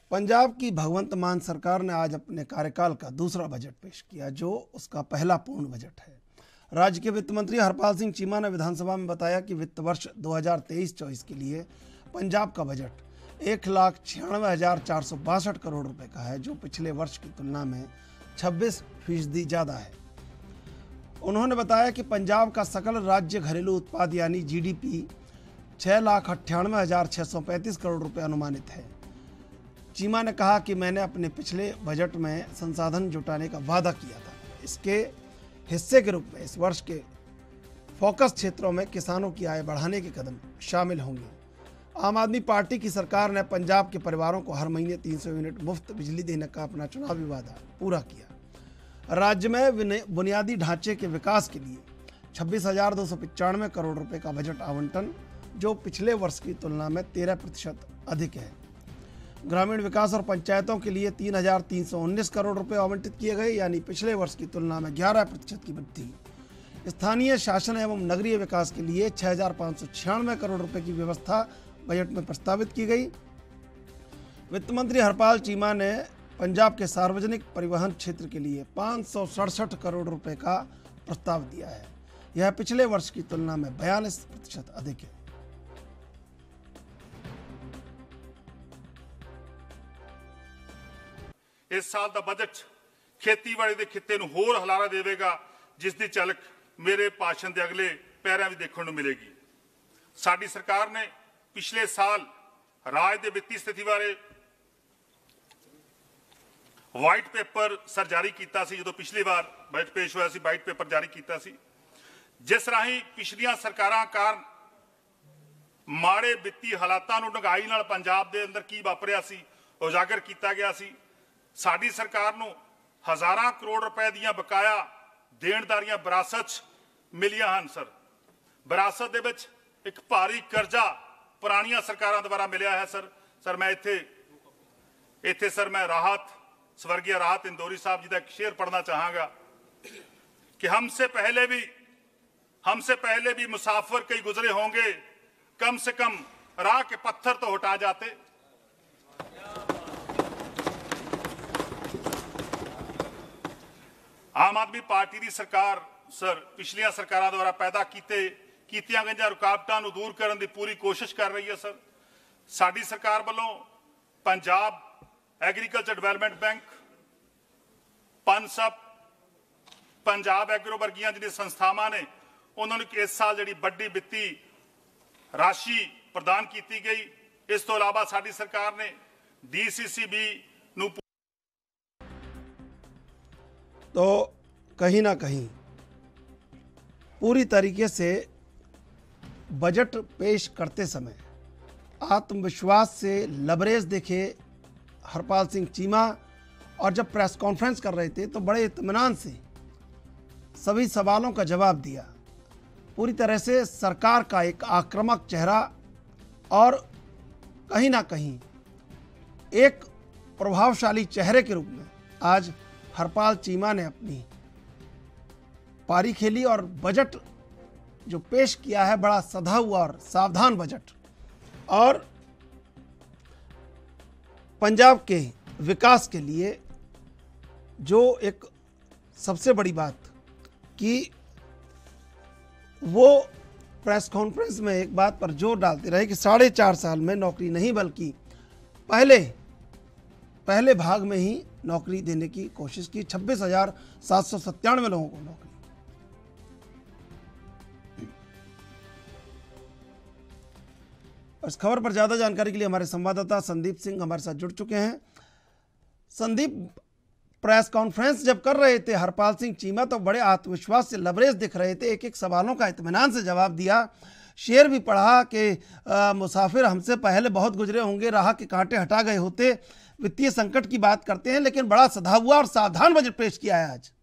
पंजाब की भगवंत मान सरकार ने आज अपने कार्यकाल का दूसरा बजट पेश किया, जो उसका पहला पूर्ण बजट है। राज्य के वित्त मंत्री हरपाल सिंह चीमा ने विधानसभा में बताया कि वित्त वर्ष 2023-24 के लिए पंजाब का बजट 1,96,462 करोड़ रुपए का है, जो पिछले वर्ष की तुलना में 26% ज़्यादा है। उन्होंने बताया कि पंजाब का सकल राज्य घरेलू उत्पाद यानी जीडीपी 6,98,635 करोड़ रुपए अनुमानित है। चीमा ने कहा कि मैंने अपने पिछले बजट में संसाधन जुटाने का वादा किया था। इसके हिस्से के रूप में इस वर्ष के फोकस क्षेत्रों में किसानों की आय बढ़ाने के कदम शामिल होंगे। आम आदमी पार्टी की सरकार ने पंजाब के परिवारों को हर महीने 300 यूनिट मुफ्त बिजली देने का अपना चुनावी वादा पूरा किया। राज्य में बुनियादी ढांचे के विकास के लिए 26,295 करोड़ रुपए का बजट आवंटन, जो पिछले वर्ष की तुलना में 13% अधिक है। ग्रामीण विकास और पंचायतों के लिए 3,319 करोड़ रुपए आवंटित किए गए, यानी पिछले वर्ष की तुलना में 11% की वृद्धि। स्थानीय शासन एवं नगरीय विकास के लिए 6,596 करोड़ रुपए की व्यवस्था बजट में प्रस्तावित की गई। वित्त मंत्री हरपाल चीमा ने पंजाब के सार्वजनिक परिवहन क्षेत्र के लिए 567 करोड़ रुपए का प्रस्ताव दिया है। यह पिछले वर्ष की तुलना में 42% अधिक है। इस साल का बजट खेतीबाड़ी के खिते नूं होर हलारा देवेगा, जिसकी झलक मेरे भाषण के अगले पैरों में देखने को मिलेगी। साडी सरकार ने पिछले साल राज के वित्तीय स्थिति बारे वाइट पेपर सर जारी किया, जो पिछली बार बजट पेश होया सी वाइट पेपर जारी किया, जिस राही पिछलियां सरकारां कारण माड़े वित्तीय हालातां नूं ढंगाई नाल पंजाब दे अंदर की वापरिया सी उजागर किया गया सी। साडी सरकार नूं हज़ारां करोड़ रुपए दीयां बकाया देणदारियां विरासत मिलियां हन। सर, विरासत दे विच एक भारी कर्जा पुरानियां सरकारां द्वारा मिलिया है। सर मैं इत्थे सर मैं स्वर्गीय राहत इंदौरी साहब जी का एक शेर पढ़ना चाहांगा कि हमसे पहले भी मुसाफिर कई गुजरे होंगे, कम से कम राह के पत्थर तो हटा जाते। आम आदमी पार्टी की सरकार सर पिछलियां सरकारों द्वारा पैदा कीतियां गईयां रुकावटां नूं दूर करने की पूरी कोशिश कर रही है। सर, साडी सरकार वालों Punjab agriculture development bank, Punsup, Punjab agro वर्गियां जिहड़ियां संस्थावां ने उन्होंने इस साल जिहड़ी वड्डी वित्ती राशि प्रदान की गई। इस तो इलावा साडी सरकार ने DCCB नूं तो कहीं ना कहीं पूरी तरीके से बजट पेश करते समय आत्मविश्वास से लबरेज देखे हरपाल सिंह चीमा, और जब प्रेस कॉन्फ्रेंस कर रहे थे तो बड़े इत्मीनान से सभी सवालों का जवाब दिया। पूरी तरह से सरकार का एक आक्रामक चेहरा और कहीं ना कहीं एक प्रभावशाली चेहरे के रूप में आज हरपाल चीमा ने अपनी पारी खेली और बजट जो पेश किया है बड़ा सधा हुआ और सावधान बजट, और पंजाब के विकास के लिए जो एक सबसे बड़ी बात कि वो प्रेस कॉन्फ्रेंस में एक बात पर जोर डालते रहे कि 4.5 साल में नौकरी नहीं बल्कि पहले भाग में ही नौकरी देने की कोशिश की। 26,797 लोगों को नौकरी। इस खबर पर ज्यादा जानकारी के लिए हमारे संवाददाता संदीप सिंह हमारे साथ जुड़ चुके हैं। संदीप, प्रेस कॉन्फ्रेंस जब कर रहे थे हरपाल सिंह चीमा तो बड़े आत्मविश्वास से लबरेज दिख रहे थे, एक एक सवालों का इत्मीनान से जवाब दिया। शेर भी पढ़ा कि मुसाफिर हमसे पहले बहुत गुजरे होंगे, राह के कांटे हटा गए होते। वित्तीय संकट की बात करते हैं, लेकिन बड़ा सधा हुआ और सावधान बजट पेश किया है आज।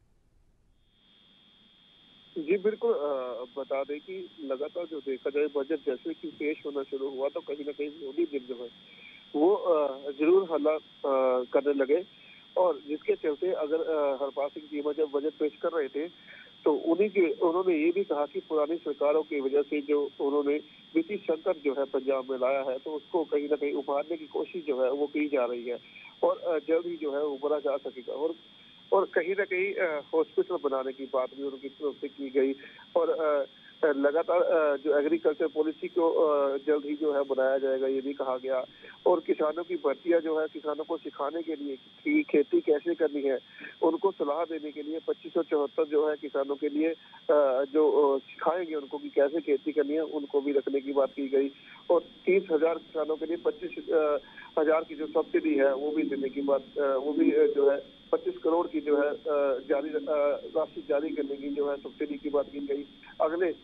जी बिल्कुल, बता दें कि लगातार जो देखा जाए बजट जैसे कि पेश होना शुरू हुआ तो कहीं ना कहीं मोदी दिन जो है वो जरूर हल्ला करने लगे, और जिसके चलते अगर हरपाल सिंह चीमा जब बजट पेश कर रहे थे तो उन्होंने ये भी कहा कि पुरानी सरकारों की वजह से जो उन्होंने वित्तीय संकट जो है पंजाब में लाया है, तो उसको कहीं ना कहीं उभारने की कोशिश जो है वो की जा रही है और जल्द ही जो है उभरा जा सकेगा। और कहीं ना कहीं हॉस्पिटल बनाने की बात भी उनकी तरफ से की गई और लगातार जो एग्रीकल्चर पॉलिसी को जल्द ही जो है बनाया जाएगा, ये भी कहा गया। और किसानों की भर्तियां जो है किसानों को सिखाने के लिए कि खेती कैसे करनी है, उनको सलाह देने के लिए 2574 जो है किसानों के लिए जो सिखाएंगे उनको कि कैसे खेती करनी है, उनको भी रखने की बात की गई। और 30,000 किसानों के लिए 25,000 की जो सब्सिडी है वो भी देने की बात, वो भी जो है 25 करोड़ की जो है राशि जारी करने की जो है सब्सिडी की बात की गई। अगले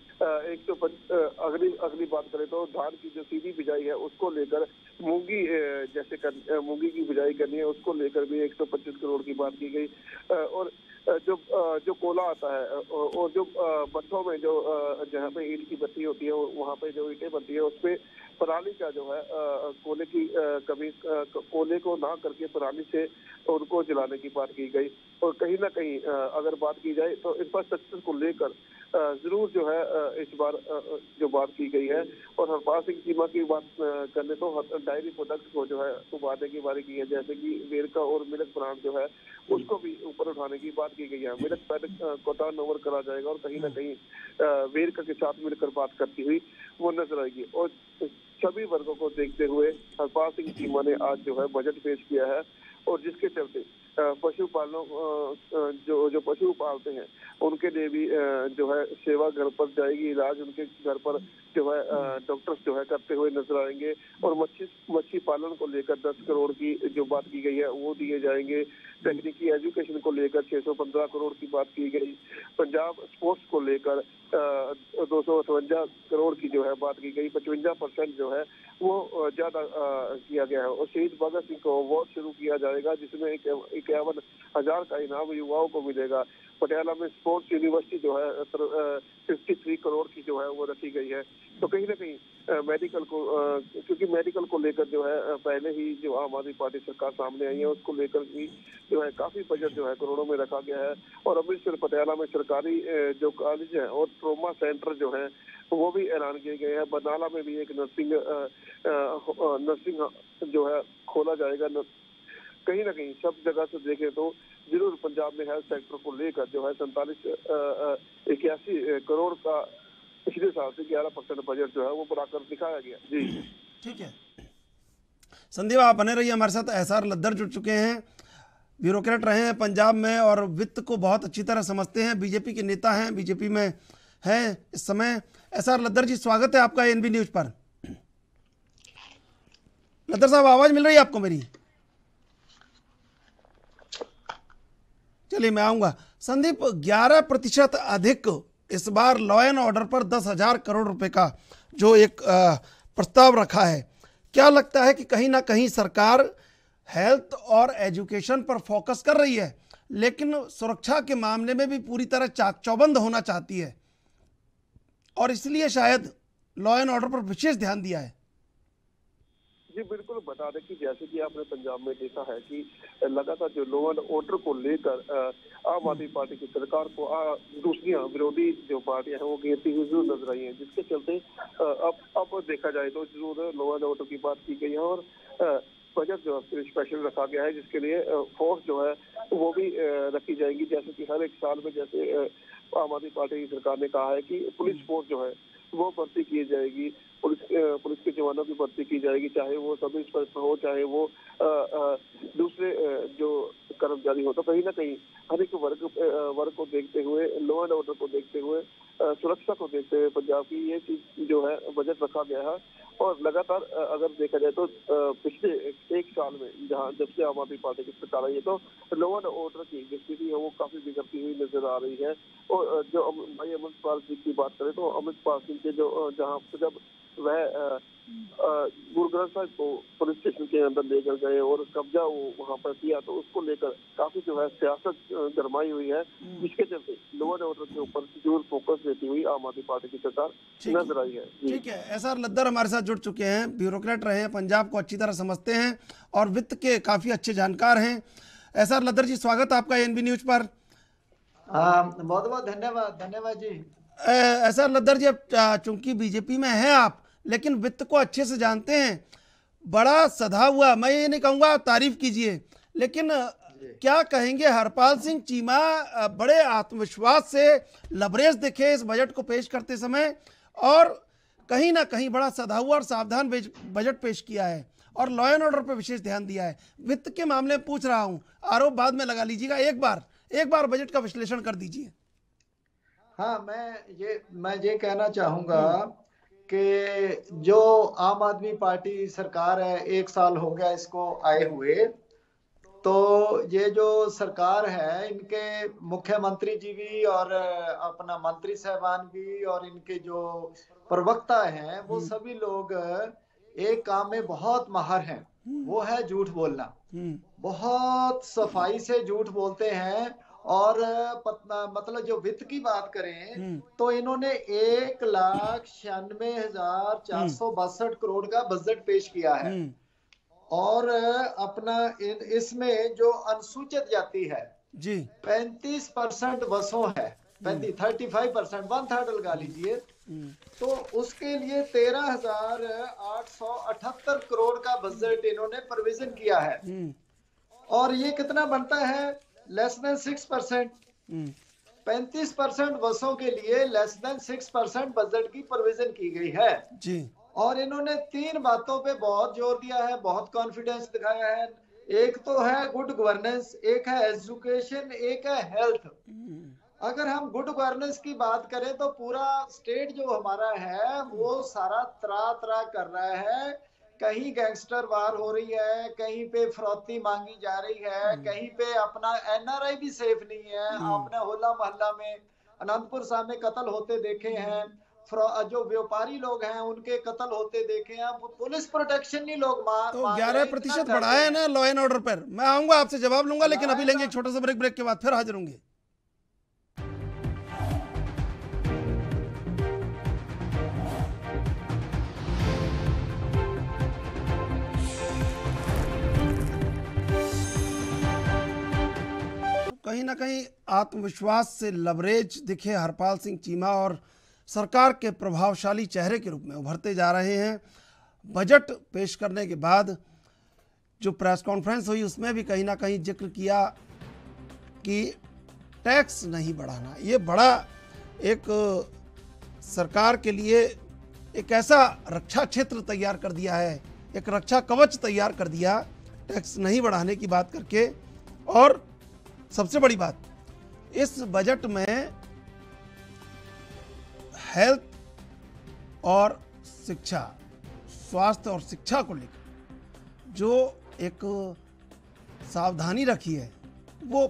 अगली बात करें तो धान की जो सीधी बिजाई है उसको लेकर मूंगी मूंगी की बिजाई करनी है, उसको लेकर भी 125 करोड़ की बात की गई। और जो कोला आता है और जो भट्ठों में जो जहाँ पे ईंट की भट्टी होती है वहाँ पे जो ईंटें बनती है उसपे पराली का जो है कोले को ना करके पराली से उनको जलाने की बात की गई। और कहीं ना कहीं अगर बात की जाए तो इंफ्रास्ट्रक्चर को लेकर जरूर जो है इस बार जो बात की गई है। और हरपाल सिंह चीमा की बात करने तो डायरी प्रोडक्ट्स को जो है उबारने की बात की है, जैसे कि वेरका और मिल्क प्लांट जो है उसको भी ऊपर उठाने की बात की गई है। मिल्क प्लांट को टर्न ओवर करा जाएगा और कहीं ना कहीं वेरका के साथ मिलकर बात करती हुई वो नजर आएगी। और सभी वर्गों को देखते हुए हरपाल सिंह चीमा ने आज जो है बजट पेश किया है और जिसके चलते पशुपालनों जो पशु पालते हैं उनके लिए भी जो है सेवा घर पर जाएगी, इलाज उनके घर पर जो है डॉक्टर्स जो है करते हुए नजर आएंगे। और मच्छी पालन को लेकर 10 करोड़ की जो बात की गई है वो दिए जाएंगे। तकनीकी एजुकेशन को लेकर 615 करोड़ की बात की गई। पंजाब स्पोर्ट्स को लेकर 258 करोड़ की जो है बात की गई। 55% जो है वो ज्यादा किया गया है। और शहीद भगत सिंह को अवार्ड शुरू किया जाएगा जिसमें 51,000 का इनाम युवाओं को मिलेगा। पटियाला में स्पोर्ट्स यूनिवर्सिटी जो है 53 करोड़ की जो है वो रखी गई है। तो कहीं ना कहीं मेडिकल को क्योंकि मेडिकल को लेकर जो है पहले ही जो आम आदमी पार्टी सरकार सामने आई है उसको लेकर भी जो है काफी बजट जो है करोड़ों में रखा गया है। और अमृतसर पटियाला में सरकारी जो कॉलेज है और ट्रोमा सेंटर जो है वो भी ऐलान किए गए हैं। बरनाला में भी एक नर्सिंग जो है खोला जाएगा। कहीं ना कहीं सब जगह से देखें तो जरूर पंजाब में हेल्थ सेक्टर को लेकर जो है 81 करोड़ का पिछले साल से 11% बजट जो है वो बढ़ाकर दिखाया गया। जी ठीक है संदीप, आप बने रहिए हमारे साथ। एसआर लद्दर जुड़ चुके हैं, ब्यूरोक्रेट रहे हैं पंजाब में और वित्त को बहुत अच्छी तरह समझते हैं, बीजेपी के नेता हैं, बीजेपी में हैं इस समय। एसआर लद्दर जी, स्वागत है आपका एनबी न्यूज पर। लद्दर साहब, आवाज मिल रही है आपको मेरी? चलिए मैं आऊंगा। संदीप, 11% अधिक इस बार लॉ एंड ऑर्डर पर 10,000 करोड़ रुपए का जो एक प्रस्ताव रखा है, क्या लगता है कि कहीं ना कहीं सरकार हेल्थ और एजुकेशन पर फोकस कर रही है लेकिन सुरक्षा के मामले में भी पूरी तरह चाक चौबंद होना चाहती है और इसलिए शायद लॉ एंड ऑर्डर पर विशेष ध्यान दिया है? जी बिल्कुल, बता दें कि जैसे कि आपने पंजाब में देखा है कि लगातार जो लॉ एंड ऑर्डर को लेकर आम आदमी पार्टी की सरकार को दूसरियां विरोधी जो पार्टियां हैं वो घेरती हुई जरूर नजर आई हैं, जिसके चलते अब देखा जाए तो जरूर लॉ एंड ऑर्डर की बात की गई है और बजट जो है स्पेशल रखा गया है जिसके लिए फोर्स जो है वो भी रखी जाएगी। जैसे कि हर एक साल में जैसे आम आदमी पार्टी की सरकार ने कहा है कि पुलिस फोर्स जो है वो भर्ती की जाएगी, पुलिस के जवानों की भर्ती की जाएगी, चाहे वो सब इंस्पेक्टर हो चाहे वो दूसरे जो कर्मचारी हो। तो कहीं ना कहीं हर एक वर्ग को देखते हुए, लॉ एंड ऑर्डर को देखते हुए, सुरक्षा को देखते हुए पंजाब की ये चीज जो है बजट रखा गया है। और लगातार अगर देखा जाए तो पिछले एक साल में जब से आम आदमी पार्टी की सरकार आई है तो लॉ एंड ऑर्डर की जो स्थिति है वो काफी बिगड़ती हुई नजर आ रही है। और जो भाई अमृतपाल सिंह की बात करें तो अमृतपाल सिंह के जो जहाँ जब वह गुरु ग्रंथ साहिब को पुलिस स्टेशन के अंदर लेकर गए और कब्जा वो वहाँ पर किया तो उसको लेकर काफी जो है सियासत गरमाई हुई है, जिसके चलते लॉ एंड ऑर्डर के ऊपर जरूर फोकस देती हुई आम आदमी पार्टी की सरकार नजर आई है। ठीक है, एसआर लद्दर हमारे साथ जुड़ चुके हैं, ब्यूरोक्रेट रहे हैं, पंजाब को अच्छी तरह समझते हैं और वित्त के काफी अच्छे जानकार हैं। एसआर लद्दर जी, स्वागत आपका एनबी न्यूज पर। बहुत बहुत धन्यवाद, धन्यवाद जी। ऐसा लद्दर जी, अब चूंकि बीजेपी में हैं आप, लेकिन वित्त को अच्छे से जानते हैं, बड़ा सधा हुआ, मैं ये नहीं कहूँगा तारीफ कीजिए, लेकिन क्या कहेंगे हरपाल सिंह चीमा बड़े आत्मविश्वास से लबरेज दिखे इस बजट को पेश करते समय, और कहीं ना कहीं बड़ा सधा हुआ और सावधान बजट पेश किया है और लॉ एंड ऑर्डर पर विशेष ध्यान दिया है। वित्त के मामले में पूछ रहा हूँ, आरोप बाद में लगा लीजिएगा, एक बार बजट का विश्लेषण कर दीजिए। हाँ, मैं ये कहना चाहूंगा कि जो आम आदमी पार्टी सरकार है, 1 साल हो गया इसको आए हुए, तो ये जो सरकार है, इनके मुख्यमंत्री जी भी और अपना मंत्री साहबान भी और इनके जो प्रवक्ता हैं, वो सभी लोग एक काम में बहुत माहिर हैं, वो है झूठ बोलना। बहुत सफाई से झूठ बोलते हैं। और मतलब जो वित्त की बात करें तो इन्होंने 1,96,462 करोड़ का बजट पेश किया है। और अपना इसमें जो अनुसूचित जाति है जी 35% वसों है, 35% 1/3 लगा लीजिए, तो उसके लिए 13,878 करोड़ का बजट इन्होंने प्रोविजन किया है। और ये कितना बनता है? Less than 6%। 35% वसों के लिए लेस देन 6% बजट की प्रोविजन की गई है जी। और इन्होंने 3 बातों पे बहुत जोर दिया है, बहुत कॉन्फिडेंस दिखाया है। एक तो है गुड गवर्नेंस, एक है एजुकेशन, एक है हेल्थ। अगर हम गुड गवर्नेंस की बात करें तो पूरा स्टेट जो हमारा है वो सारा त्रा कर रहा है। कहीं गैंगस्टर वार हो रही है, कहीं पे फरौती मांगी जा रही है, कहीं पे अपना एनआरआई भी सेफ नहीं है। आपने होला मोहल्ला में अनंतपुर साहब में कत्ल होते देखे हैं, जो व्यापारी लोग हैं उनके कत्ल होते देखे हैं, पुलिस प्रोटेक्शन नहीं लोग तो 11% बढ़ा है ना लॉ एंड ऑर्डर पर। मैं आऊंगा, आपसे जवाब लूंगा, लेकिन अभी लेंगे एक छोटा सा ब्रेक के बाद फिर हाजिर होंगे। कहीं ना कहीं आत्मविश्वास से लबरेज दिखे हरपाल सिंह चीमा और सरकार के प्रभावशाली चेहरे के रूप में उभरते जा रहे हैं। बजट पेश करने के बाद जो प्रेस कॉन्फ्रेंस हुई उसमें भी कहीं ना कहीं जिक्र किया कि टैक्स नहीं बढ़ाना। ये बड़ा एक सरकार के लिए एक ऐसा रक्षा क्षेत्र तैयार कर दिया है, एक रक्षा कवच तैयार कर दिया टैक्स नहीं बढ़ाने की बात करके। और सबसे बड़ी बात, इस बजट में हेल्थ और शिक्षा, स्वास्थ्य और शिक्षा को लेकर जो एक सावधानी रखी है वो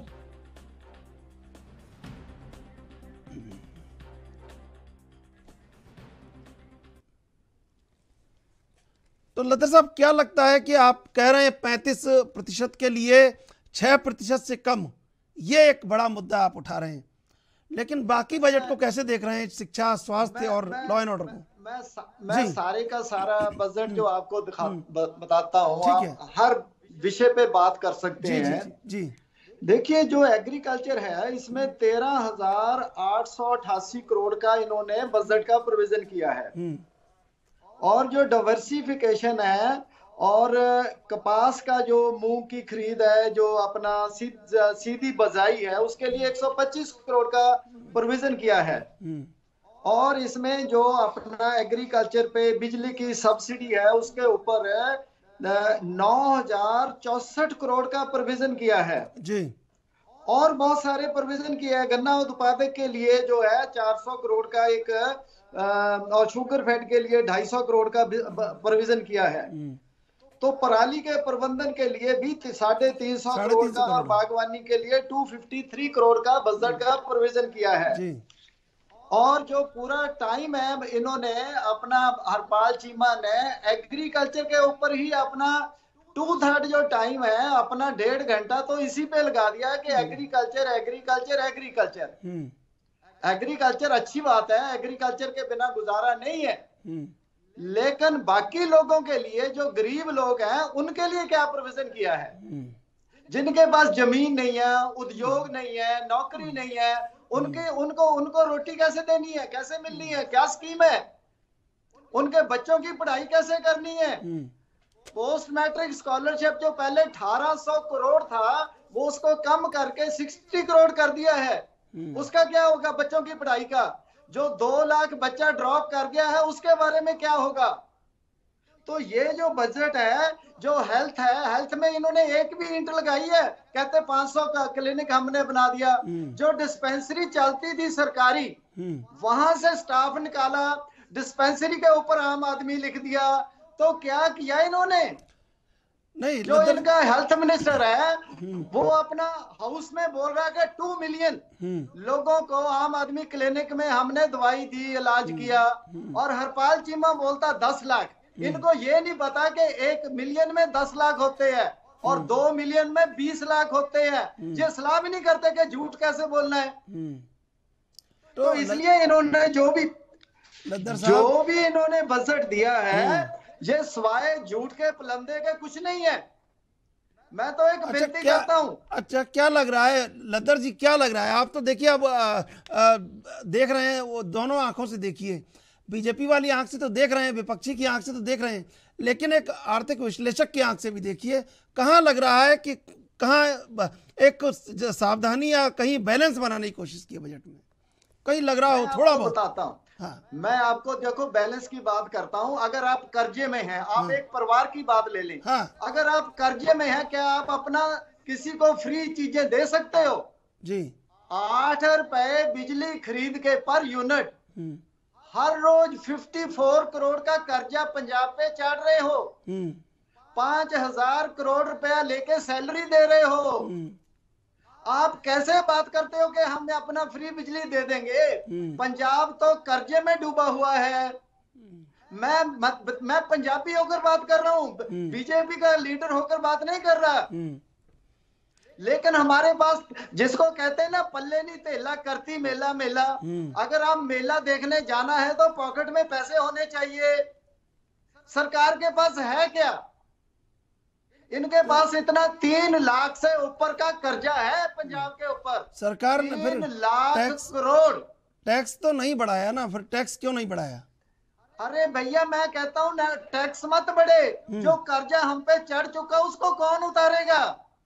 तो लद्दर साहब क्या लगता है कि आप कह रहे हैं 35% के लिए 6% से कम, ये एक बड़ा मुद्दा आप उठा रहे हैं, लेकिन बाकी बजट को कैसे देख रहे हैं, शिक्षा, स्वास्थ्य और लॉ एंड ऑर्डर को? मैं सारे का सारा बजट जो आपको बताता हूँ, हर विषय पे बात कर सकते हैं। जी। देखिए, जो एग्रीकल्चर है इसमें 13,888 करोड़ का इन्होंने बजट का प्रोविजन किया है। और जो डाइवर्सिफिकेशन है और कपास का जो मूंग की खरीद है, जो अपना सीधी बजाई है, उसके लिए 125 करोड़ का प्रोविजन किया है। और इसमें जो अपना एग्रीकल्चर पे बिजली की सब्सिडी है उसके ऊपर 9,064 करोड़ का प्रोविजन किया है जी। और बहुत सारे प्रोविजन किया है। गन्ना उत्पादक के लिए जो है 400 करोड़ का एक और शुगर फैट के लिए 250 करोड़ का प्रोविजन किया है। तो पराली के प्रबंधन के लिए भी 350 करोड़ का और बागवानी के लिए 253 करोड़ का बजट का प्रोविजन किया है जी। और जो पूरा टाइम है इन्होंने अपना हरपाल चीमा ने एग्रीकल्चर के ऊपर ही अपना 2/3 जो टाइम है अपना 1.5 घंटा तो इसी पे लगा दिया कि एग्रीकल्चर एग्रीकल्चर एग्रीकल्चर। एग्रीकल्चर अच्छी बात है, एग्रीकल्चर के बिना गुजारा नहीं है, लेकिन बाकी लोगों के लिए जो गरीब लोग हैं उनके लिए क्या प्रोविजन किया है? जिनके पास जमीन नहीं है, उद्योग नहीं है, नौकरी नहीं है, उनको रोटी कैसे देनी है, कैसे मिलनी है, क्या स्कीम है, उनके बच्चों की पढ़ाई कैसे करनी है। पोस्ट मैट्रिक स्कॉलरशिप जो पहले 1800 करोड़ था, वो उसको कम करके 60 करोड़ कर दिया है। उसका क्या होगा बच्चों की पढ़ाई का? जो 2 लाख बच्चा ड्रॉप कर गया है, उसके बारे में क्या होगा? तो ये जो बजट है, जो हेल्थ है, हेल्थ में इन्होंने एक भी ईंट लगाई है? कहते 500 का क्लिनिक हमने बना दिया। जो डिस्पेंसरी चलती थी सरकारी, वहां से स्टाफ निकाला, डिस्पेंसरी के ऊपर आम आदमी लिख दिया। तो क्या किया इन्होंने? नहीं, जो इनका हेल्थ मिनिस्टर है, वो अपना हाउस में बोल रहा है कि 2 मिलियन लोगों को आम आदमी क्लिनिक में हमने दवाई दी, इलाज किया, और हरपाल चीमा बोलता 10 लाख। इनको ये नहीं पता कि 1 मिलियन में 10 लाख होते हैं और 2 मिलियन में 20 लाख होते हैं। ये सलाह भी नहीं करते कि झूठ कैसे बोलना है। तो इसलिए इन्होंने जो भी इन्होंने बजट दिया है, ये सिवाय झूठ के पलंदे के कुछ नहीं है। मैं तो एक विनती करता हूं। अच्छा, क्या लग रहा है लद्दर जी, क्या लग रहा है? आप तो देखिए, अब देख रहे हैं, वो दोनों आंखों से देखिए, बीजेपी वाली आंख से तो देख रहे हैं, विपक्षी की आंख से तो देख रहे हैं, लेकिन एक आर्थिक विश्लेषक की आंख से भी देखिए। कहाँ लग रहा है कि कहाँ एक सावधानी या कहीं बैलेंस बनाने की कोशिश की है बजट में? कहीं लग रहा हो थोड़ा बहुत? बताता हूँ। हाँ। मैं आपको देखो बैलेंस की बात करता हूं। अगर आप कर्जे में हैं, आप एक परिवार की बात ले लें। हाँ। अगर आप कर्जे में हैं, क्या आप अपना किसी को फ्री चीजें दे सकते हो? जी। 8 रुपए बिजली खरीद के पर यूनिट, हर रोज 54 करोड़ का कर्जा पंजाब पे चढ़ रहे हो। 5000 करोड़ रुपया लेके सैलरी दे रहे हो। आप कैसे बात करते हो कि हम अपना फ्री बिजली दे देंगे? पंजाब तो कर्जे में डूबा हुआ है। मैं पंजाबी होकर बात कर रहा हूँ, बीजेपी का लीडर होकर बात नहीं कर रहा। लेकिन हमारे पास, जिसको कहते हैं ना, पल्ले नहीं तेला करती मेला मेला। अगर आप मेला देखने जाना है तो पॉकेट में पैसे होने चाहिए। सरकार के पास है क्या? इनके पास इतना 3 लाख से ऊपर का कर्जा है पंजाब के ऊपर। सरकार ने फिर 3 लाख करोड़ टैक्स तो नहीं बढ़ाया ना? फिर टैक्स क्यों नहीं बढ़ाया? अरे भैया, मैं कहता हूँ ना, टैक्स मत बढ़े। जो कर्जा हम पे चढ़ चुका उसको कौन उतारेगा?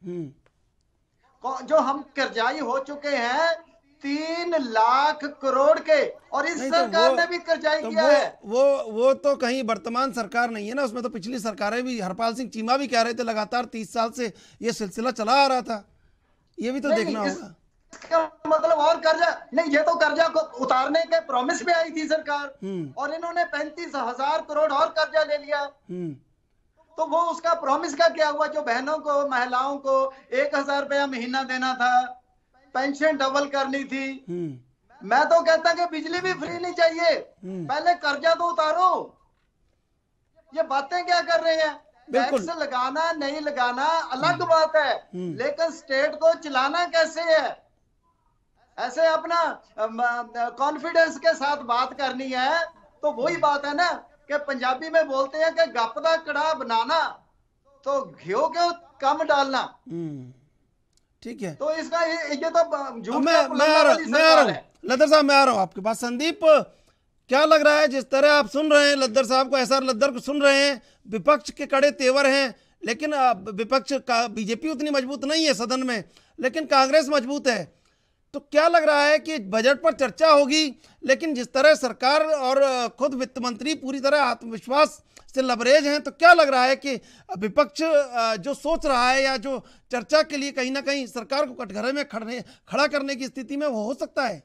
जो हम कर्जाई हो चुके हैं 3 लाख करोड़ के, और इस सरकार ने भी कर्जाई किया है। वो तो कहीं वर्तमान सरकार नहीं है ना, उसमें तो पिछली सरकारें भी, हरपाल सिंह चीमा भी कह रहे थे लगातार 30 साल से ये सिलसिला चला आ रहा था। ये भी तो देखना होगा। इसका मतलब और कर्जा नहीं, ये तो कर्जा को उतारने के प्रॉमिस में आई थी सरकार, और इन्होंने 35,000 करोड़ और कर्जा ले लिया। तो वो उसका प्रॉमिस का क्या हुआ? जो बहनों को, महिलाओं को 1000 रुपया महीना देना था, पेंशन डबल करनी थी। मैं तो कहता कि बिजली भी फ्री नहीं चाहिए, पहले कर्जा तो उतारो। ये बातें क्या कर रहे हैं? टैक्स लगाना नहीं लगाना अलग बात है, लेकिन स्टेट को चलाना कैसे है? ऐसे अपना कॉन्फिडेंस के साथ बात करनी है तो वही बात है ना कि पंजाबी में बोलते हैं कि गप दा कड़ा बनाना तो घियो के कम डालना। ठीक है, तो इसका ये तो झूठ। मैं आ रहा हूँ लद्दर साहब, मैं आ रहा हूँ आपके पास। संदीप, क्या लग रहा है जिस तरह आप सुन रहे हैं लद्दर साहब को, एसआर लद्दर को सुन रहे हैं, विपक्ष के कड़े तेवर हैं, लेकिन विपक्ष का बीजेपी उतनी मजबूत नहीं है सदन में, लेकिन कांग्रेस मजबूत है। तो क्या लग रहा है कि बजट पर चर्चा होगी, लेकिन जिस तरह सरकार और खुद वित्त मंत्री पूरी तरह आत्मविश्वास से लबरेज हैं, तो क्या लग रहा है कि विपक्ष जो सोच रहा है या जो चर्चा के लिए कहीं ना कहीं सरकार को कटघरे में खड़ा करने की स्थिति में वो हो सकता है?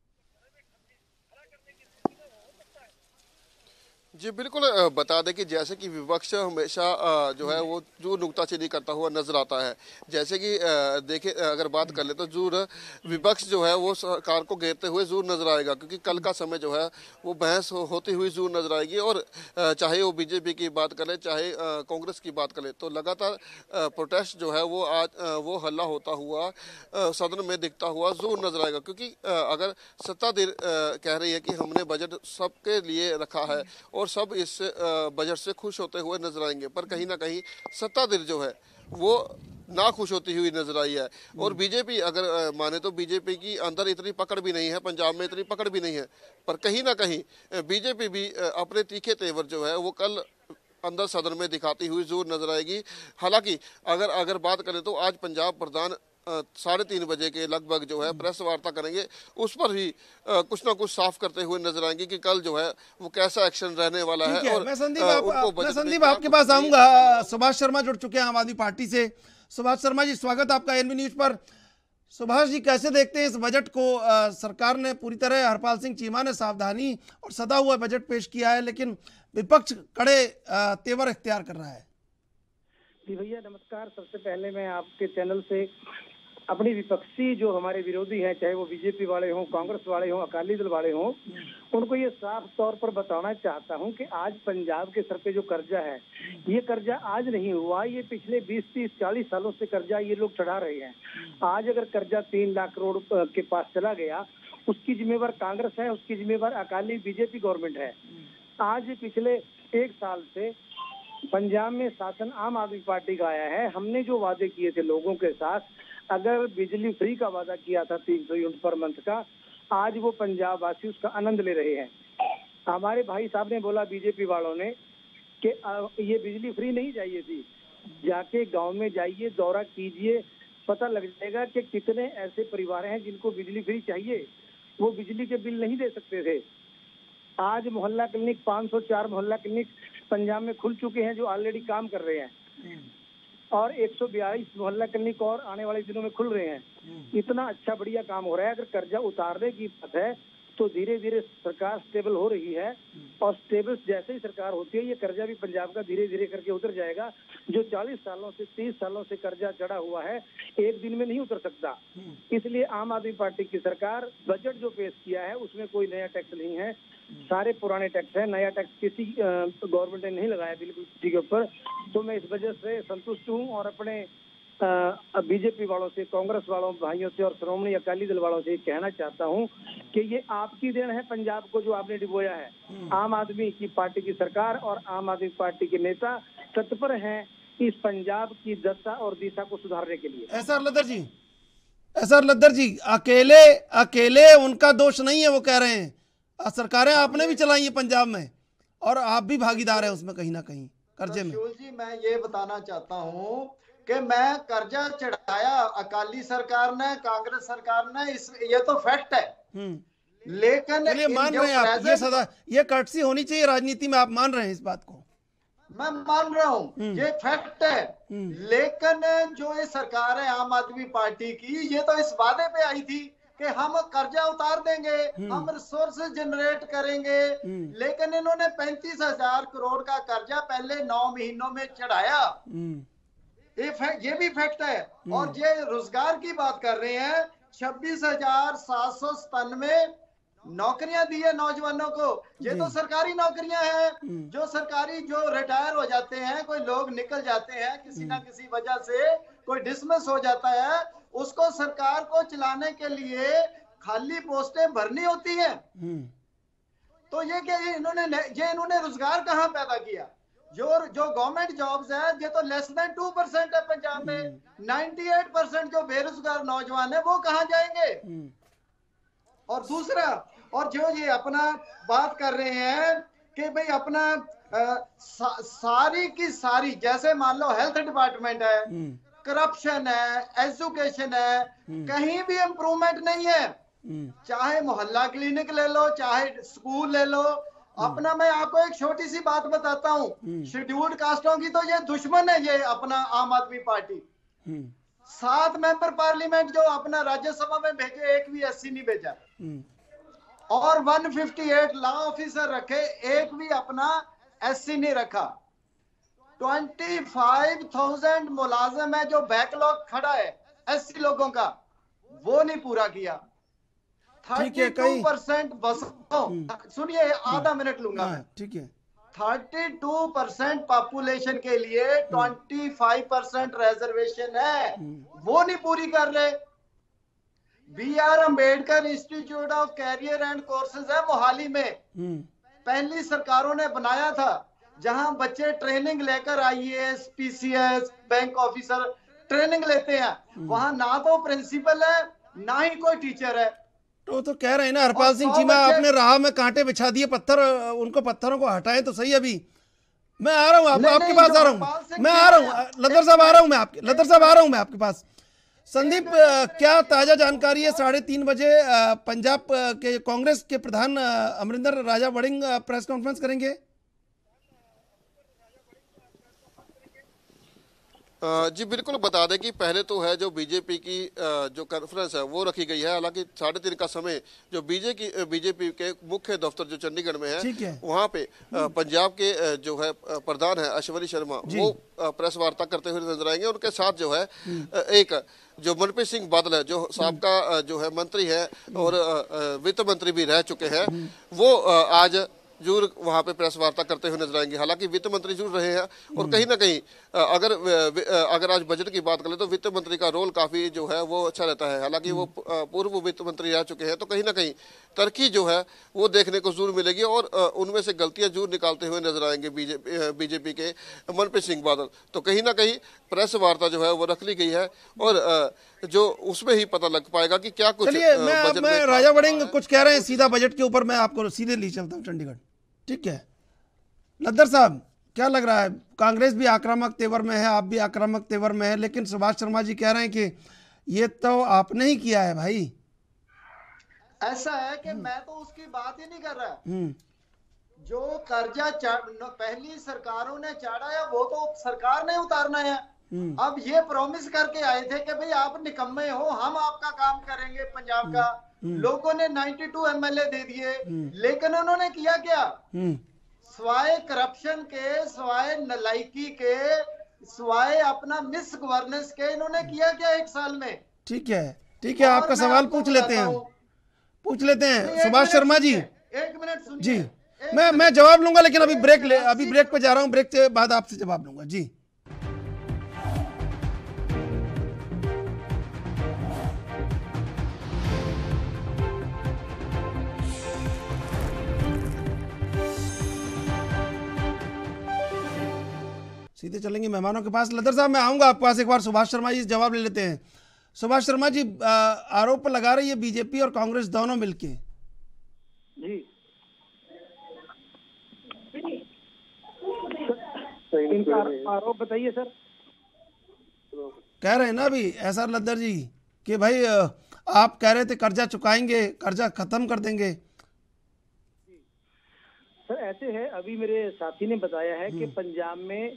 जी बिल्कुल, बता दें कि जैसे कि विपक्ष हमेशा जो है वो जो नुक्ताचीनी करता हुआ नजर आता है। जैसे कि देखिए, अगर बात कर ले तो जरूर विपक्ष जो है वो सरकार को घेरते हुए जरूर नजर आएगा, क्योंकि कल का समय जो है वो बहस होती हुई जरूर नजर आएगी। और चाहे वो बीजेपी की बात करें, चाहे कांग्रेस की बात करें, तो लगातार प्रोटेस्ट जो है वो आज वो हल्ला होता हुआ सदन में दिखता हुआ जरूर नजर आएगा। क्योंकि अगर सत्ताधीर कह रही है कि हमने बजट सबके लिए रखा है और सब इस बजट से खुश होते हुए नजर आएंगे, पर कहीं ना कहीं सत्ताधीर जो है वो ना खुश होती हुई नजर आई है। और बीजेपी अगर माने तो बीजेपी की अंदर इतनी पकड़ भी नहीं है, पंजाब में इतनी पकड़ भी नहीं है, पर कहीं ना कहीं बीजेपी भी अपने तीखे तेवर जो है वो कल अंदर सदन में दिखाती हुई जरूर नजर आएगी। हालांकि अगर बात करें तो आज पंजाब प्रधान 3:30 बजे के लगभग जो है प्रेस वार्ता करेंगे, उस पर भी कुछ ना कुछ साफ करते हुए नजर आएंगे कि कल जो है वो कैसा एक्शन रहने वाला है। और मैं संदीप आपके पास आऊंगा। सुभाष शर्मा जुड़ चुके हैं आम आदमी पार्टी से। सुभाष शर्मा जी, स्वागत आपका एनबी न्यूज पर। सुभाष जी, कैसे देखते हैं इस बजट को? सरकार ने पूरी तरह, हरपाल सिंह चीमा ने सावधानी और सदा हुआ बजट पेश किया है, लेकिन विपक्ष कड़े तेवर इख्तियार कर रहा है। जी भैया नमस्कार। सबसे पहले मैं आपके चैनल से अपनी विपक्षी जो हमारे विरोधी हैं, चाहे वो बीजेपी वाले हों, कांग्रेस वाले हों, अकाली दल वाले हों, उनको ये साफ तौर पर बताना चाहता हूं कि आज पंजाब के सर पे जो कर्जा है, ये कर्जा आज नहीं हुआ, ये पिछले 20, 30, 40 सालों से कर्जा ये लोग चढ़ा रहे हैं। आज अगर कर्जा 3 लाख करोड़ के पास चला गया, उसकी जिम्मेवार कांग्रेस है, उसकी जिम्मेवार अकाली बीजेपी गवर्नमेंट है। आज पिछले 1 साल से पंजाब में शासन आम आदमी पार्टी का आया है। हमने जो वादे किए थे लोगों के साथ, अगर बिजली फ्री का वादा किया था 300 यूनिट पर मंथ का, आज वो पंजाब वासी उसका आनंद ले रहे हैं। हमारे भाई साहब ने बोला बीजेपी वालों ने कि ये बिजली फ्री नहीं चाहिए थी। जाके गांव में जाइए, दौरा कीजिए, पता लग जाएगा कि कितने ऐसे परिवार हैं जिनको बिजली फ्री चाहिए, वो बिजली के बिल नहीं दे सकते थे। आज मोहल्ला क्लिनिक 504 मोहल्ला क्लिनिक पंजाब में खुल चुके हैं जो ऑलरेडी काम कर रहे हैं, और 142 मोहल्ला क्लिनिक और आने वाले दिनों में खुल रहे हैं। इतना अच्छा बढ़िया काम हो रहा है। अगर कर्जा उतारने की बात है तो धीरे धीरे सरकार स्टेबल हो रही है, और स्टेबल जैसे ही सरकार होती है ये कर्जा भी पंजाब का धीरे धीरे करके उतर जाएगा। जो 40 सालों से 30 सालों से कर्जा चढ़ा हुआ है, एक दिन में नहीं उतर सकता। इसलिए आम आदमी पार्टी की सरकार बजट जो पेश किया है उसमें कोई नया टैक्स नहीं है, सारे पुराने टैक्स है। नया टैक्स किसी गवर्नमेंट ने नहीं लगाया बिल्कुल किसी के ऊपर। तो मैं इस वजह से संतुष्ट हूँ, और अपने बीजेपी वालों से, कांग्रेस वालों भाइयों से और श्रोमणी अकाली दल वालों से कहना चाहता हूं कि ये आपकी देन है पंजाब को जो आपने डिबोया है। आम आदमी की पार्टी की सरकार और आम आदमी पार्टी के नेता तत्पर हैं इस पंजाब की दशा और दिशा को सुधारने के लिए। एसआर लद्दर जी, अकेले उनका दोष नहीं है, वो कह रहे हैं सरकारें आपने भी चलाई है पंजाब में, और आप भी भागीदार हैं उसमें कहीं ना कहीं कर्जे में। जी, मैं ये बताना चाहता हूं कि मैं कर्जा चढ़ाया अकाली सरकार ने, कांग्रेस सरकार ने, ये तो फैक्ट है। लेकिन ये मान रहे हैं आप, ये सदा ये कर्टसी होनी चाहिए राजनीति में, आप मान रहे हैं इस बात को? मैं मान रहा हूं, ये फैक्ट है। लेकिन जो ये सरकार है आम आदमी पार्टी की, ये तो इस वादे पे आई थी कि हम कर्जा उतार देंगे, हम रिसोर्सेज जनरेट करेंगे, लेकिन इन्होंने 35,000 करोड़ का कर्जा पहले 9 महीनों में चढ़ाया। ये भी फैक्ट है। और ये रोजगार की बात कर रहे हैं, 26,797 नौकरियां दी है नौजवानों को। ये तो सरकारी नौकरियां हैं, जो रिटायर हो जाते हैं, कोई लोग निकल जाते हैं किसी ना किसी वजह से, कोई डिसमिस हो जाता है, उसको सरकार को चलाने के लिए खाली पोस्टें भरनी होती हैं। तो ये इन्होंने रोजगार कहां पैदा किया? जो गवर्नमेंट जॉब्स है ये तो लेस देन 2% है पंजाब में। 98% जो बेरोजगार नौजवान है वो कहां जाएंगे? और दूसरा, और जो ये अपना बात कर रहे हैं कि भाई अपना सारी की सारी, जैसे मान लो हेल्थ डिपार्टमेंट है, करप्शन है, एजुकेशन है, कहीं भी इम्प्रूवमेंट नहीं है। चाहे मोहल्ला क्लिनिक ले लो, चाहे स्कूल ले लो। अपना मैं आपको एक छोटी सी बात बताता हूँ, शेड्यूल्ड कास्टों की तो ये दुश्मन है ये अपना आम आदमी पार्टी। 7 मेंबर पार्लियामेंट जो अपना राज्यसभा में भेजे, एक भी एससी नहीं भेजा, और 158 लॉ ऑफिसर रखे, एक भी अपना एससी नहीं रखा। 25,000 मुलाजिम है जो बैकलॉग खड़ा है एससी लोगों का, वो नहीं पूरा किया। 32% बस, सुनिए आधा मिनट लूंगा मैं। ठीक है। 32% पॉपुलेशन के लिए 25% रिजर्वेशन है, वो नहीं पूरी कर रहे। BR Ambedkar institute of career and courses है मोहाली में, पहली सरकारों ने बनाया था, जहां बच्चे ट्रेनिंग लेकर IAS, PCS, bank officer training लेते हैं, वहां ना तो प्रिंसिपल है ना ही कोई टीचर है। तो कह रहे हैं ना हरपाल सिंह चीमा, आपने राह में कांटे बिछा दिए, पत्थर, उनको पत्थरों को हटाएं तो सही। अभी मैं आ रहा हूँ आपके पास आ रहा हूँ, मैं आ रहा हूँ लद्दर साहब, आ रहा हूँ मैं आपके, लद्दर साहब आ रहा हूँ मैं आपके पास। संदीप, क्या ताजा जानकारी है? 3:30 बजे पंजाब के कांग्रेस के प्रधान अमरिंदर राजा वड़िंग प्रेस कॉन्फ्रेंस करेंगे। जी बिल्कुल, बता दें कि पहले तो है जो बीजेपी की जो कॉन्फ्रेंस है वो रखी गई है। हालांकि 3:30 का समय जो बीजेपी के मुख्य दफ्तर जो चंडीगढ़ में है वहां पे पंजाब के जो है प्रधान है अश्वनी शर्मा, वो प्रेस वार्ता करते हुए नजर आएंगे। उनके साथ जो है एक जो मनप्रीत सिंह बादल है, जो साबका जो है मंत्री है और वित्त मंत्री भी रह चुके हैं, वो आज जरूर वहां पे प्रेस वार्ता करते हुए नजर आएंगे। हालांकि वित्त मंत्री जरूर रहे हैं और कहीं ना कहीं अगर आज बजट की बात करें तो वित्त मंत्री का रोल काफी जो है वो अच्छा रहता है। हालांकि वो पूर्व वित्त मंत्री रह चुके हैं, तो कहीं ना कहीं तरक्की जो है वो देखने को जरूर मिलेगी और उनमें से गलतियां जरूर निकालते हुए नजर आएंगे बीजेपी के मनप्रीत सिंह बादल। तो कहीं ना कहीं प्रेस वार्ता जो है वो रख ली गई है और जो उसमें ही पता लग पाएगा कि क्या कुछ बजट में राजा वड़िंग कुछ कह रहे हैं सीधा बजट के ऊपर। मैं आपको सीधे ले चलता हूँ चंडीगढ़, ठीक है? लद्दर साहब, क्या लग रहा है? कांग्रेस भी आक्रामक तेवर में है, आप भी आक्रामक तेवर में है, लेकिन सुभाष शर्मा जी कह रहे हैं कि ये तो आपने ही किया है भाई। ऐसा है कि मैं तो उसकी बात ही नहीं कर रहा। जो कर्जा पहली सरकारों ने चाड़ा है वो तो सरकार ने उतारना है। अब ये प्रॉमिस करके आए थे कि भाई आप निकम्मे हो, हम आपका काम करेंगे पंजाब का। लोगों ने 92 एमएलए दे दिए, लेकिन उन्होंने किया क्या? स्वाय करप्शन के, स्वाय नलायकी के, स्वाय अपना मिस गवर्नेंस के इन्होंने किया क्या 1 साल में? ठीक है, ठीक है, आपका सवाल पूछ लेते हैं सुभाष शर्मा जी। 1 मिनट सुनिए जी, मैं जवाब लूंगा, लेकिन अभी ब्रेक पे जा रहा हूं, ब्रेक के बाद आपसे जवाब लूंगा जी। सीधे चलेंगे मेहमानों के पास। लद्दर साहब, मैं आऊंगा आपके पास एक बार। सुभाष शर्मा जी जवाब ले लेते हैं। सुभाष शर्मा जी, आरोप लगा रही है बीजेपी और कांग्रेस दोनों मिलके। जी, आरोप बताइए सर। कह रहे हैं ना अभी एसआर लद्दर जी कि भाई आप कह रहे थे कर्जा चुकाएंगे, कर्जा खत्म कर देंगे। सर ऐसे है, अभी मेरे साथी ने बताया है कि पंजाब में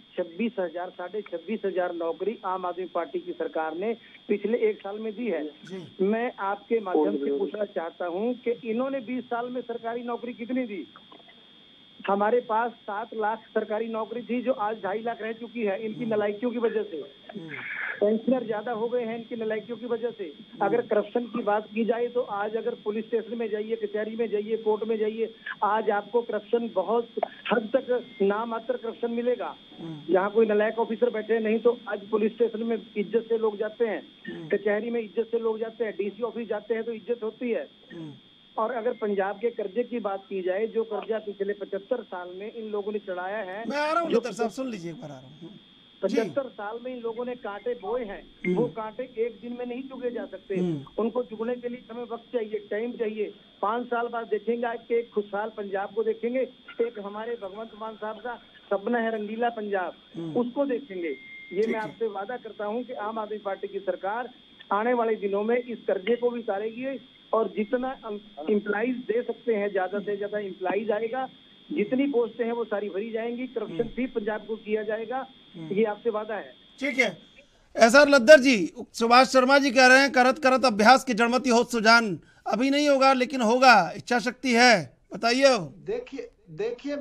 26,000 नौकरी आम आदमी पार्टी की सरकार ने पिछले 1 साल में दी है। मैं आपके माध्यम से पूछना चाहता हूं कि इन्होंने 20 साल में सरकारी नौकरी कितनी दी? हमारे पास 7 लाख सरकारी नौकरी थी जो आज 2.5 लाख रह चुकी है, इनकी नलायकियों की वजह से। पेंशनर ज्यादा हो गए हैं इनकी नलायकियों की वजह से। अगर करप्शन की बात की जाए तो आज अगर पुलिस स्टेशन में जाइए, कचहरी में जाइए, कोर्ट में जाइए, आज आपको करप्शन बहुत हद तक नामात्र करप्शन मिलेगा। जहाँ कोई नलायक ऑफिसर बैठे नहीं तो आज पुलिस स्टेशन में इज्जत से लोग जाते हैं, कचहरी में इज्जत से लोग जाते हैं, डीसी ऑफिस जाते हैं तो इज्जत होती है। और अगर पंजाब के कर्जे की बात की जाए, जो कर्जा पिछले 75 साल में इन लोगों ने चढ़ाया है, मैं आ रहा हूं लद्दर साहब, सुन लीजिए, एक बार आ रहा हूं। 75 साल में इन लोगों ने कांटे बोए हैं, वो कांटे एक दिन में नहीं चुगे जा सकते। उनको चुगने के लिए हमें वक्त चाहिए, टाइम चाहिए। 5 साल बाद देखेंगे कि एक खुशहाल पंजाब को देखेंगे, एक हमारे भगवंत मान साहब का सपना है रंगीला पंजाब, उसको देखेंगे। ये मैं आपसे वादा करता हूँ कि आम आदमी पार्टी की सरकार आने वाले दिनों में इस कर्जे को भी उतारेगी और जितना एम्प्लॉइज दे सकते हैं ज्यादा से ज्यादा एम्प्लॉइज आएगा, जितनी पोस्टें हैं वो सारी भरी जाएंगी, करप्शन फ्री पंजाब को किया जाएगा, ये आपसे वादा है। ठीक है एसआर लद्दर जी, सुभाष शर्मा जी कह रहे हैं करत करत अभ्यास की जड़मती हो सुजान, अभी नहीं होगा लेकिन होगा, इच्छा शक्ति है, बताइए। देखिए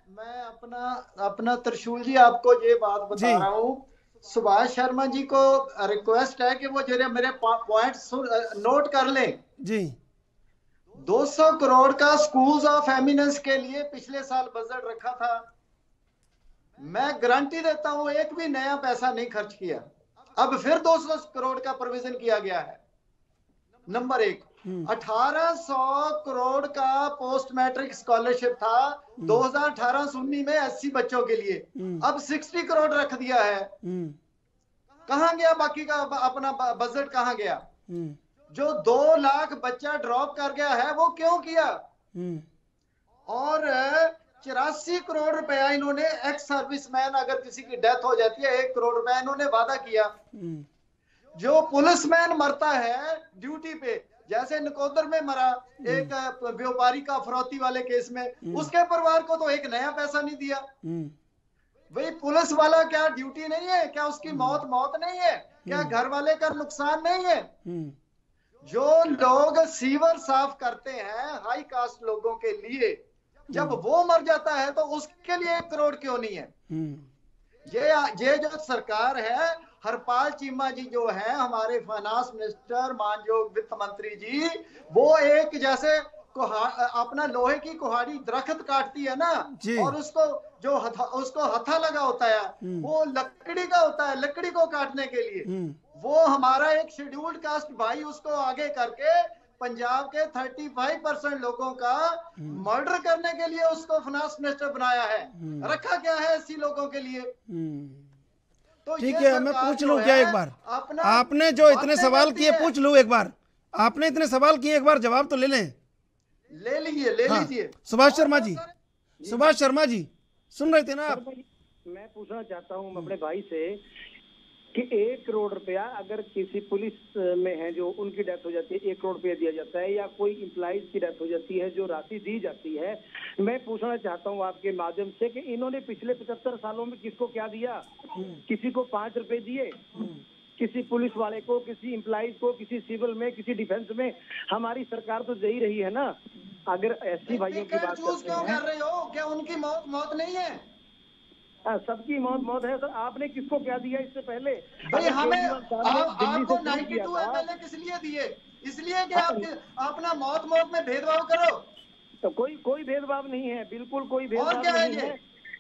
मैं अपना त्रिशूल जी आपको ये बात बता रहा हूँ। सुभाष शर्मा जी को रिक्वेस्ट है कि वो जरा मेरे पॉइंट्स नोट कर लें जी। 200 करोड़ का स्कूल्स ऑफ एमिनेंस के लिए पिछले साल बजट रखा था। मैं गारंटी देता हूं एक भी नया पैसा नहीं खर्च किया। अब फिर 200 करोड़ का प्रोविजन किया गया है। नंबर 1, 1800 करोड़ का पोस्ट मैट्रिक स्कॉलरशिप था 2018-19 में 80 बच्चों के लिए, अब 60 करोड़ रख दिया है। कहाँ गया बाकी का अपना बजट कहाँ गया? जो 2 लाख बच्चा ड्रॉप कर गया है वो क्यों किया? और 84 करोड़ रुपया इन्होंने एक्स सर्विसमैन, अगर किसी की डेथ हो जाती है 1 करोड़ रुपया इन्होंने वादा किया। जो पुलिसमैन मरता है ड्यूटी पे, जैसे नकोदर में मरा एक व्यापारी का फरौती वाले केस में, उसके परिवार को तो एक नया पैसा नहीं दिया। भाई पुलिस वाला क्या ड्यूटी नहीं है? क्या उसकी मौत नहीं है? क्या घर वाले का नुकसान नहीं है? जो लोग सीवर साफ करते हैं हाई कास्ट लोगों के लिए, जब वो मर जाता है तो उसके लिए 1 करोड़ क्यों नहीं है? ये जो सरकार है, हरपाल चीमा जी जो है हमारे फाइनेंस मिनिस्टर, मानयोग वित्त मंत्री जी, वो एक जैसे अपना लोहे की कुहाड़ी दरख्त काटती है ना, और उसको जो उसको हथा लगा होता है वो लकड़ी का होता है, लकड़ी को काटने के लिए। वो हमारा एक शेड्यूल्ड कास्ट भाई उसको आगे करके पंजाब के 35% लोगों का मर्डर करने के लिए उसको फाइनेंस मिनिस्टर बनाया है। रखा क्या है ऐसी लोगों के लिए? तो ठीक है, मैं पूछ लूं क्या एक बार? आपने जो इतने सवाल किए पूछ लूं एक बार? आपने इतने सवाल किए, एक बार जवाब तो ले लें। ले लीजिए। सुभाष शर्मा जी सुन रहे थे ना आप? मैं पूछना चाहता हूँ अपने भाई से कि 1 करोड़ रुपया अगर किसी पुलिस में है जो उनकी डेथ हो जाती है 1 करोड़ रुपया दिया जाता है, या कोई इम्प्लॉइज की डेथ हो जाती है जो राशि दी जाती है, मैं पूछना चाहता हूँ आपके माध्यम से कि इन्होंने पिछले 75 सालों में किसको क्या दिया? किसी को 5 रुपए दिए, किसी पुलिस वाले को, किसी इम्प्लॉइज को, किसी सिविल में, किसी डिफेंस में? हमारी सरकार तो दे ही रही है ना। अगर ऐसी भाइयों की बात क्यों कर रहे हो? क्या उनकी मौत नहीं है? सबकी मौत है। तो आपने किसको क्या दिया इससे पहले? भाई हमें आपको 92 MLA किस लिए दिए? इसलिए कि आप अपना मौत में भेदभाव करो। तो कोई भेदभाव नहीं है, बिल्कुल कोई भेदभाव नहीं है।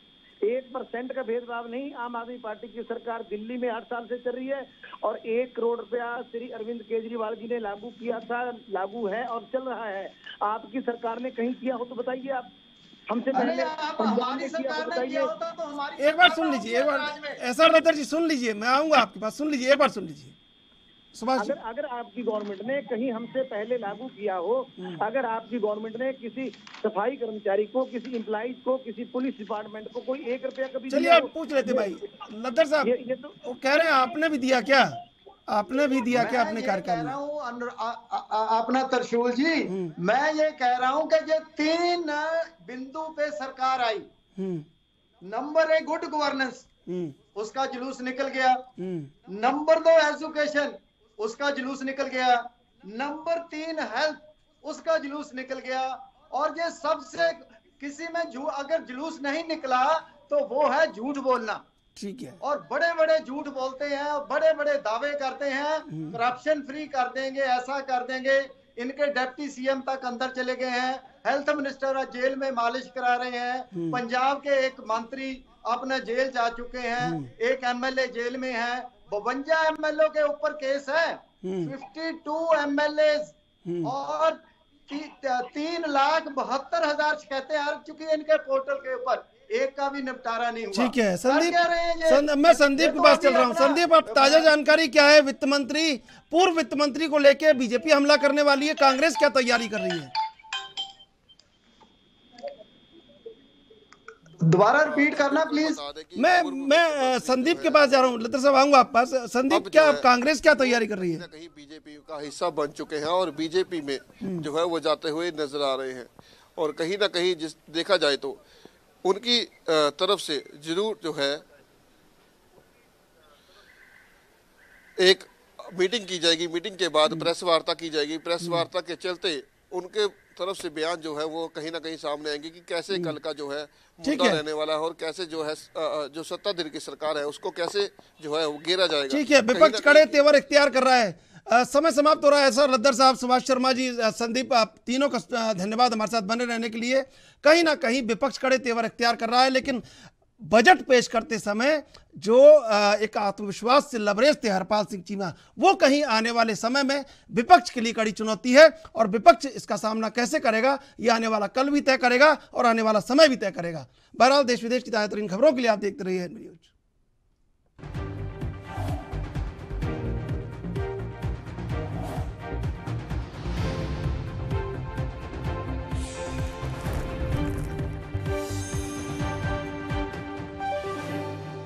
1% का भेदभाव नहीं। आम आदमी पार्टी की सरकार दिल्ली में 8 साल से चल रही है और 1 करोड़ रुपया श्री अरविंद केजरीवाल जी ने लागू किया था, लागू है और चल रहा है। आपकी सरकार ने कहीं किया हो तो बताइए आप। हमसे पहले हमारी सरकार ने किया होता तो हमारी एक बार सुन लीजिए, एक बार ऐसा रतर जी सुन लीजिए, मैं आऊंगा आपके पास, सुन लीजिए, एक बार सुन लीजिए सुभाष। अगर आपकी गवर्नमेंट ने कहीं हमसे पहले लागू किया हो, अगर आपकी गवर्नमेंट ने किसी सफाई कर्मचारी को, किसी एम्प्लॉइज को, किसी पुलिस डिपार्टमेंट को कोई 1 रुपया कभी, चलिए आप पूछ लेते भाई लद्दर साहब, ये तो वो कह रहे हैं आपने भी दिया क्या? आपने भी दिया क्या अपने कार्यकाल में? अपना त्रिशूल जी, मैं ये कह रहा हूँ कि ये 3 बिंदु पे सरकार आई। नंबर 1 गुड गवर्नेंस, उसका जुलूस निकल गया। नंबर 2 एजुकेशन, उसका जुलूस निकल गया। नंबर 3 हेल्थ, उसका जुलूस निकल गया। और ये सबसे किसी में अगर जुलूस नहीं निकला तो वो है झूठ बोलना। ठीक है। और बड़े बड़े झूठ बोलते हैं और बड़े बड़े दावे करते हैं, करप्शन फ्री कर देंगे, ऐसा कर देंगे। इनके डिप्टी सीएम तक अंदर चले गए हैं, हेल्थ मिनिस्टर जेल में मालिश करा रहे हैं, पंजाब के एक मंत्री अपने जेल जा चुके हैं, एक एमएलए जेल में है, 52 एमएलए के ऊपर केस है, 52 एमएलए और 3,72,000 शिकायतें आ चुकी है इनके पोर्टल के ऊपर, एक का भी निपटारा नहीं हुआ। ठीक है संदीप, मैं संदीप के पास चल रहा हूँ। संदीप, आप ताजा जानकारी क्या है? वित्त मंत्री, पूर्व वित्त मंत्री को लेके बीजेपी हमला करने वाली है, कांग्रेस क्या तैयारी कर रही है? दोबारा रिपीट करना प्लीज। मैं संदीप के पास जा रहा हूँ। लतर साहब आऊंगा आप पास। संदीप, क्या कांग्रेस क्या तैयारी कर रही है? कहीं बीजेपी का हिस्सा बन चुके हैं और बीजेपी में जो है वो जाते हुए नजर आ रहे हैं, और कहीं ना कहीं जिस देखा जाए तो उनकी तरफ से जरूर जो है एक मीटिंग की जाएगी, मीटिंग के बाद प्रेस वार्ता की जाएगी, प्रेस वार्ता के चलते उनके तरफ से बयान जो है वो कहीं ना कहीं सामने आएंगे कि कैसे कल का जो है मुद्दा रहने वाला है और कैसे जो है जो सत्ताधारी की सरकार है उसको कैसे जो है वो घेरा जाएगा। ठीक है, विपक्ष कड़े तेवर इख्तियार कर रहा है। समय समाप्त हो रहा है सर। लद्दर साहब, सुभाष शर्मा जी, संदीप, आप तीनों का धन्यवाद हमारे साथ बने रहने के लिए। कहीं ना कहीं विपक्ष कड़े तेवर इख्तियार कर रहा है, लेकिन बजट पेश करते समय जो एक आत्मविश्वास से लबरेज थे हरपाल सिंह चीमा, वो कहीं आने वाले समय में विपक्ष के लिए कड़ी चुनौती है, और विपक्ष इसका सामना कैसे करेगा ये आने वाला कल भी तय करेगा और आने वाला समय भी तय करेगा। बहरहाल, देश विदेश की ताज़ा तरीन खबरों के लिए आप देखते रहिए न्यूज।